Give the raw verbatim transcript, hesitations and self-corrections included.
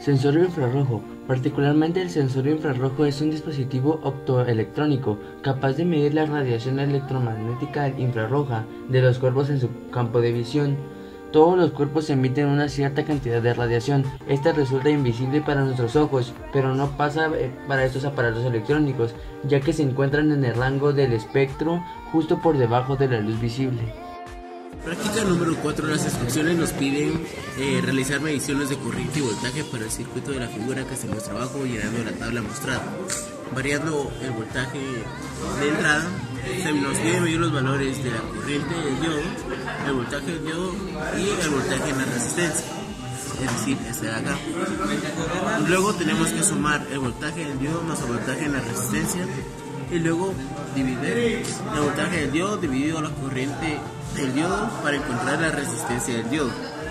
Sensor infrarrojo. Particularmente el sensor infrarrojo es un dispositivo optoelectrónico capaz de medir la radiación electromagnética infrarroja de los cuerpos en su campo de visión. Todos los cuerpos emiten una cierta cantidad de radiación. Esta resulta invisible para nuestros ojos, pero no pasa para estos aparatos electrónicos, ya que se encuentran en el rango del espectro justo por debajo de la luz visible. Práctica número cuatro. Las instrucciones nos piden eh, realizar mediciones de corriente y voltaje para el circuito de la figura que se muestra abajo, llenando la tabla mostrada. Variando el voltaje de entrada, se nos pide medir los valores de la corriente del diodo, el voltaje del diodo y el voltaje en la resistencia, es decir, este de acá. Luego tenemos que sumar el voltaje del diodo más el voltaje en la resistencia y luego dividir el voltaje del diodo dividido la corriente del diodo para encontrar la resistencia del diodo.